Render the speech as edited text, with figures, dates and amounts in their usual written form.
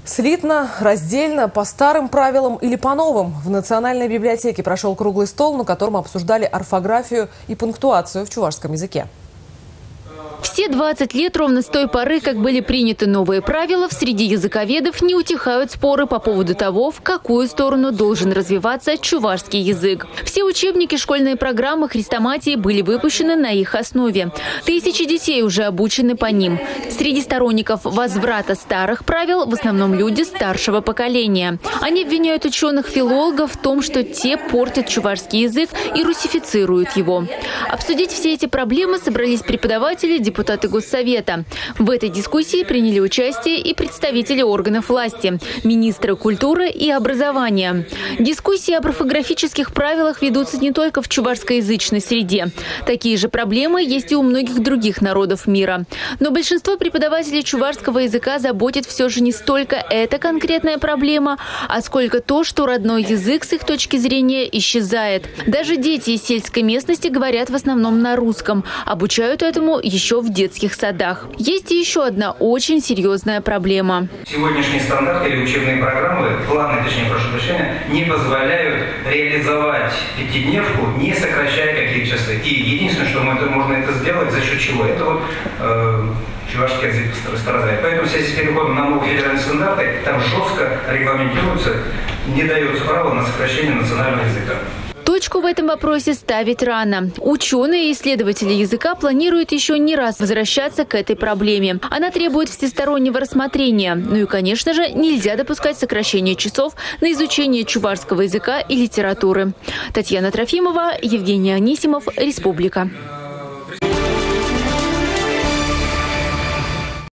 Слитно, раздельно, по старым правилам или по новым. В Национальной библиотеке прошел круглый стол, на котором обсуждали орфографию и пунктуацию в чувашском языке. Все 20 лет ровно с той поры, как были приняты новые правила, в среди языковедов не утихают споры по поводу того, в какую сторону должен развиваться чувашский язык. Все учебники, школьные программы, хрестоматии были выпущены на их основе. Тысячи детей уже обучены по ним. Среди сторонников возврата старых правил в основном люди старшего поколения. Они обвиняют ученых-филологов в том, что те портят чувашский язык и русифицируют его. Обсудить все эти проблемы собрались преподаватели, депутаты Госсовета. В этой дискуссии приняли участие и представители органов власти, министры культуры и образования. Дискуссии об орфографических правилах ведутся не только в чувашскоязычной среде. Такие же проблемы есть и у многих других народов мира. Но большинство преподавателей чувашского языка заботит все же не столько эта конкретная проблема, а сколько то, что родной язык с их точки зрения исчезает. Даже дети из сельской местности говорят в основном на русском. Обучают этому еще в детских садах. Есть и еще одна очень серьезная проблема. Сегодняшние стандарты или учебные программы, планы, точнее, прошу прощения, не позволяют реализовать пятидневку, не сокращая какие-то часы. И единственное, что можно это сделать, за счет чего? Это вот чувашский язык страдает. Поэтому в связи с переходом на новые федеральные стандарты там жестко регламентируется, не дается права на сокращение национального языка. Точку в этом вопросе ставить рано. Ученые и исследователи языка планируют еще не раз возвращаться к этой проблеме. Она требует всестороннего рассмотрения. Ну и, конечно же, нельзя допускать сокращения часов на изучение чувашского языка и литературы. Татьяна Трофимова, Евгений Анисимов, Республика.